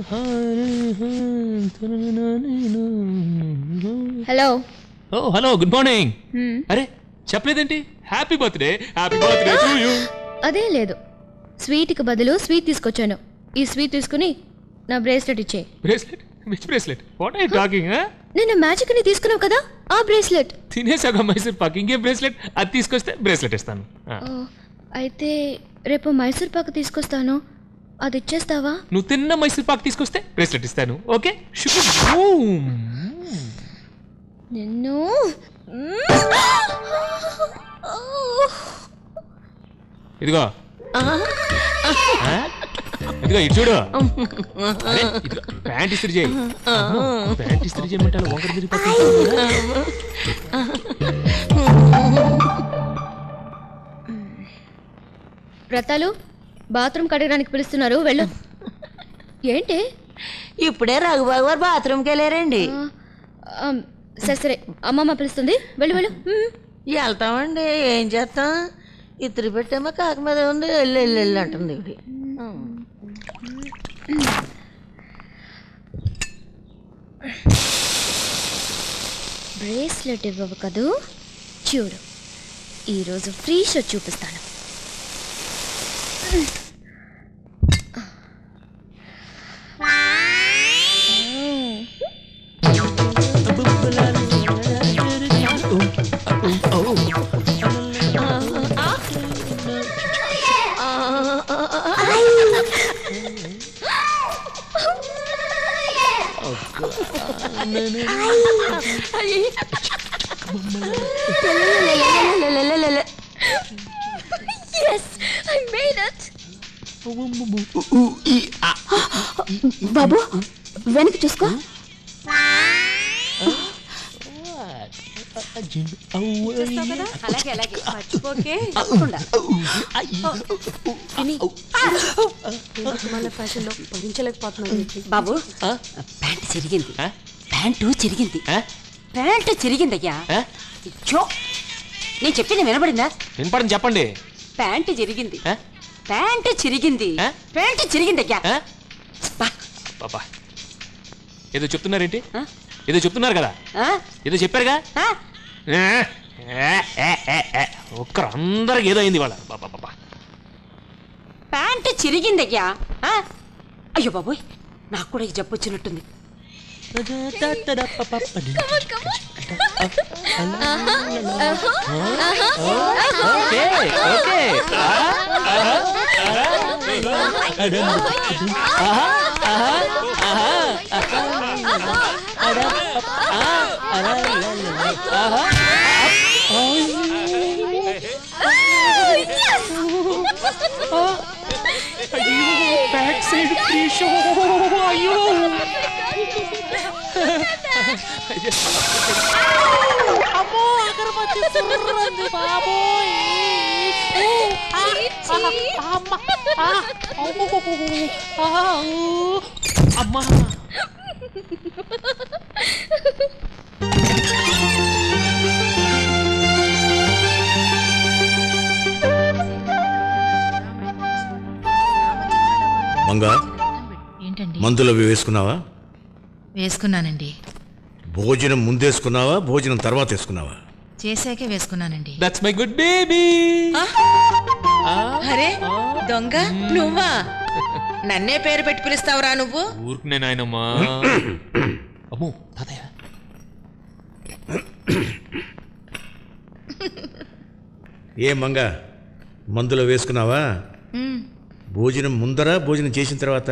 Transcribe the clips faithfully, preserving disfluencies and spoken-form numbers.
Hello. ఓ hello, good morning. అరే చెప్పలేదేంటి? Happy birthday. Happy birthday to you. అదే లేదు, స్వీట్కి బదులు స్వీట్ తీసుకొచ్చాను. ఈ స్వీట్ తీసుకుని నా బ్రేస్లెట్ ఇచ్చే. Bracelet? Which bracelet? What are you talking? నేను మ్యాజిక్ ని తీసుకున్నావు కదా, ఆ బ్రేస్లెట్. తినేసాగా మైసూర్ పాక్, ఇంకే బ్రేస్లెట్? అది తీసుకొస్తే బ్రేస్లెట్ ఇస్తాను. అయితే రేపు మైసూర్ పాక్ తీసుకొస్తాను, అది ఇచ్చేస్తావా? నువ్వు తిన్న మైసూర్ పాక్ తీసుకొస్తే బ్రేస్లెట్ ఇస్తాను. ఓకే? నిన్ను ఇదిగో ఇదిగో ఇటు చూడు. ప్యాంట్ ఇస్త్రీ చేయి. ప్యాంట్ ఇస్త్రీ చేయమంటాను. ఒకటి తిరిగి వ్రతాలు బాత్రూమ్ కడగడానికి పిలుస్తున్నారు, వెళ్ళు. ఏంటి ఇప్పుడే రఘుబాబు గారు బాత్రూమ్కి వెళ్ళారండి. సరే సరే, అమ్మమ్మ పిలుస్తుంది, వెళ్ళు వెళ్ళు. వెళ్తామండి, ఏం చేస్తాం? ఇద్దరు పెట్టేమో కాక మీద ఉంది, వెళ్ళి వెళ్ళి వెళ్ళి అంటుంది ఇవి. బ్రేస్లెట్ ఇవ్వవు కదూ, చూడు ఈరోజు ఫ్రీ షో చూపిస్తాను. Yes, I made it. బాబు వెనక్కి చూసుకో. బాబు ప్యాంటు చిరిగింది, ప్యాంటు చిరిగింది, ప్యాంటు చిరిగిందయ్యా. నేను చెప్పింది వినపడిందా? వినపడింది, చెప్పండి. ప్యాంటు చిరిగింది, ప్యాంటు చిరిగింది, ప్యాంటు చిరిగిందయ్యా. ఏదో చెప్తున్నారేంటి? ఏదో చెప్తున్నారు కదా, ఏదో చెప్పారుగా. ఒక్కరు అందరికి ఏదో అయింది వాళ్ళ. ప్యాంటు చిరిగిందయ్యా. అయ్యో బాబోయ్, నాకు కూడా ఈ జబ్బు వచ్చినట్టుంది. Back side free show. అయ్యో అమ్మో, అగరబత్తి సుర్రంది బాబోయ్. అమ్మా మంగా, మందులు అవి వేసుకున్నావా? వేసుకున్నానండి. భోజనం ముందేసుకున్నావా, భోజనం తర్వాత వేసుకున్నావా? చేశాకే వేసుకున్నానండి. That's my good baby. అరే దొంగ, నువ్వా? నన్నే పేరు పెట్టి పిలుస్తావురా నువ్వు? ఊరుకునే నాయనమ్మా. అమ్మో తాతయ్య. ఏ మంగా, మందులో వేసుకున్నావా? భోజనం ముందరా, భోజనం చేసిన తర్వాత?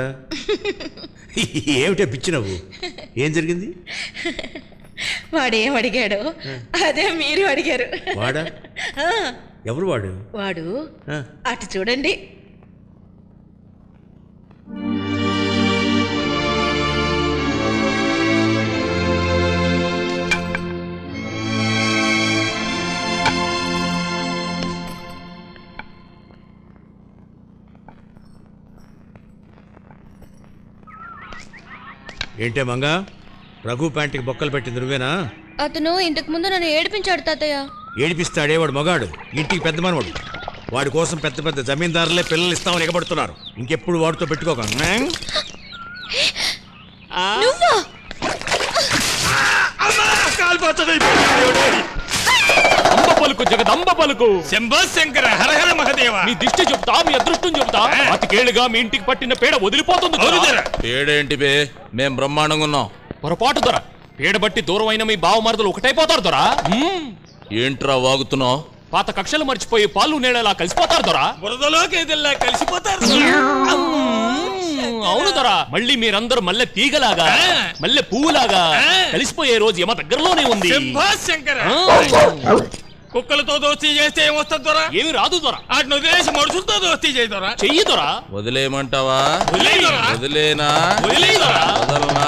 ఏమిటా పిచ్చి నవ్వు? ఏం జరిగింది? వాడేం అడిగాడు అదే మీరు అడిగారు. వాడా? ఎవరు వాడు? వాడు అటు చూడండి. ఏంటే మంగా, రఘు ప్యాంటుకి బొక్కలు పెట్టింది నువ్వేనా? అతను ఇంతకు ముందు నన్ను ఏడిపించాడు తాతయ్య. ఏడిపిస్తాడే, వాడు మగాడు, ఇంటికి పెద్ద మనవాడు. వాడి కోసం పెద్ద పెద్ద జమీందారులే పిల్లలు ఇస్తామని ఎగబడుతున్నారు. ఇంకెప్పుడు వాడితో పెట్టుకోక. నువ్వా? అంబ పలుకు జగదంబ పలుకు శంభో శంకర హర హర మహదేవ. మీ దిష్టి చెప్తా, మీ అదృష్టం చెప్తా. అతికేళ్లుగా మీ ఇంటికి పట్టిన పేడ వదిలిపోతుంది. పేడేంటి బే, మేం బ్రహ్మాండంగా ఉన్నాం. పొరపాటు దొర, పేడ బట్టి దూరం అయిన మీ బావమరదలు ఒకటైపోతారు దొరా. ఏంట్రా వాగుతున్నావు? పాత కక్షలు మర్చిపోయి పాలు నీళ్ళలా కలిసిపోతారు దొరా. బురదలోకి కలిసిపోతారు. అవును దొరా, మళ్ళీ మీరందరూ మల్లె తీగలాగా మల్లె పువ్వులాగా కలిసిపోయే రోజు ఏమో దగ్గరలోనే ఉంది. కుక్కలతో దోస్తీ చేస్తే ఏమొస్తుంది దొరా? ఏమి రాదు దొరా. వాటిని వదిలేసి మనుషులతో దోస్తీ చేయి దొరా. చెయ్యి దొరా. వదిలేయమంటావా? వదిలేనా? వదలనా?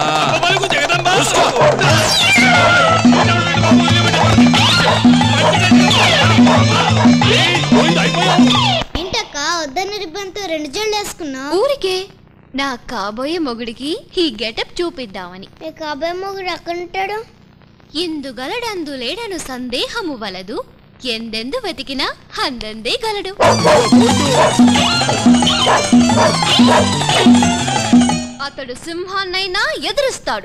ఏంటక్క వద్దన్న రిబ్బన్తో రెండు జళ్ళు వేసుకున్నా? ఊరికే నా కాబోయే మొగుడికి ఈ గెటప్ చూపిద్దామని. మీ కాబోయే మొగుడు ఎక్కడుంటాడు? ఇందుగలడందు లేడను సందేహము వలదు, ఎందెందు వెతికినా అందందే గలడు. అతడు సింహాన్నైనా ఎదురుస్తాడు.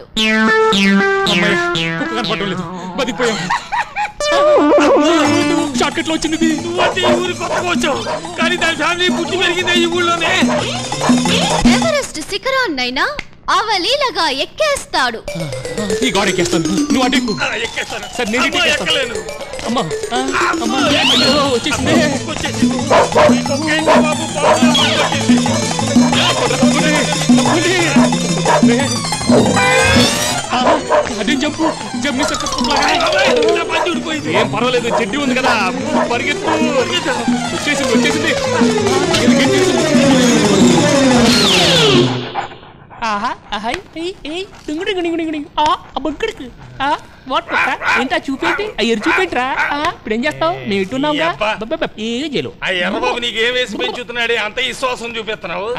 షార్ట్కట్లో వచ్చింది. ఊరి కొత్తగా వచ్చావు కానీ దాని ఫ్యామిలీ పుట్టి పెరిగింది ఈ ఊళ్ళోనే. ఎవరెస్ట్ శిఖరాన్నైనా అవలీలగా ఎక్కేస్తాడు. ఈ గోడ ఎక్కేస్తాను, నువ్వు అటు ఎక్కు. సరే నేను ఇటు ఎక్కలేను. అమ్మా అమ్మా వచ్చేసింది. అదేం జంపు జమ్మి ఏం పర్వాలేదు, చెడ్డి ఉంది కదా, పరిగెత్తు. వచ్చేసింది వచ్చేసింది ఏంటా చూపేంటి అయ్యారు చూపేంట్రా. ఇప్పుడు ఏం చేస్తావు? నేను ఇట్టున్నావుగా ఏ చేయలు. ఎర్రబాబు నీకు ఏం వేసి పెంచుతున్నాడే అంత విశ్వాసం చూపిస్తున్నావు.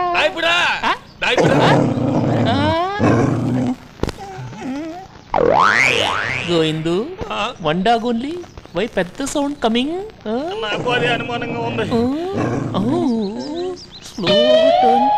Goyindu one dog only, why పెద్ద సౌండ్ కమింగ్? నాకు అదే అనుమానంగా ఉంది. Slow turn.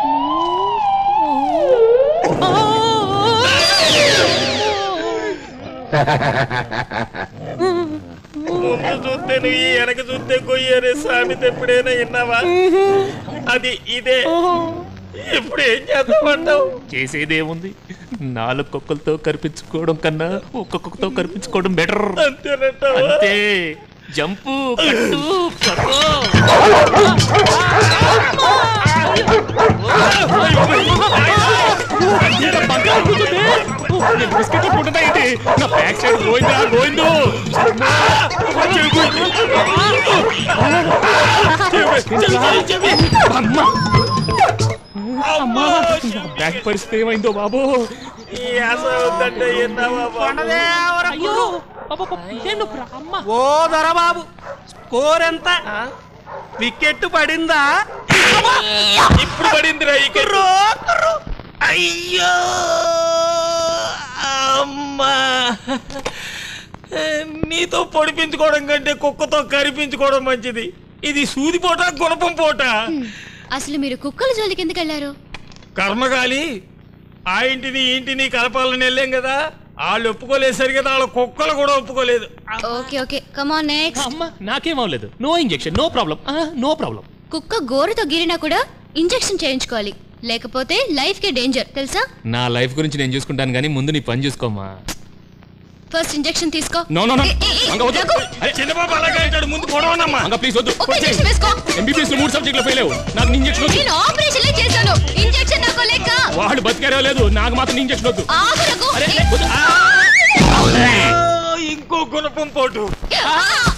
ముందు చూస్తే నువ్వు వెనక చూస్తే కొయ్యరే సామెత ఎప్పుడైనా విన్నావా? అది ఇదే. ఇప్పుడు ఏం చేద్దామంటావు? చేసేదేముంది, నాలుగు కుక్కలతో కనిపించుకోవడం కన్నా ఒక్కొక్కతో కనిపించుకోవడం బెటర్. అంతే. జంపు కట్టు నా back side Goyinda Goyindu. Back పరిస్థితి ఏమైందో బాబు. ఓ దొరబాబు స్కోర్ ఎంత? వికెట్ పడిందా? ఇప్పుడు పడిందిరా. అయ్యో అమ్మా, నీతో పొడిపించుకోవడం కంటే కుక్కతో కరిపించుకోవడం మంచిది. ఇది సూది పోట గుణపం పోట. అసలు మీరు కుక్కల జోలికి ఎందుకు వెళ్ళారు? కర్మగాలి ఆ ఇంటిని ఇంటిని కలపాలని వెళ్ళాం కదా, వాళ్ళు ఒప్పుకోలేదు సరి కదా, వాళ్ళ కుక్కలు కూడా ఒప్పుకోలేదు. Okay okay come on next. అమ్మా నాకేం అవ్వలేదు. No injection, no problem, no problem. కుక్క గోరుతో గిరినా కూడా ఇంజెక్షన్ చేయించుకోవాలి, లేకపోతే లైఫ్ కే డేంజర్ తెలుసా? నా లైఫ్ గురించి నేను చూసుకుంటాను కానీ ముందు నీ పని చూసుకోమా. ఫస్ట్ ఇంజెక్షన్ తీసుకో. నో నో నో చిన్న బాబు అలాగే అంటాడు, ముందు పొడవనమ్మా. అంగ ప్లీజ్ వద్దు. ఒక ఇంజెక్షన్ వేసుకో. ఎంబీబీఎస్ లో మూడు సబ్జెక్టులు ఫెయిల్ అయ్యావు, నాకు ఇంజెక్షన్ వద్దు. నేను ఆపరేషన్ చేశాను, ఇంజెక్షన్ నాకు లేక. వాడు బతికారో లేదు, నాకు మాత్రం ఇంజెక్షన్ వద్దు. ఆగు రఘు. అరే ఇంకో గుణపం పోటు.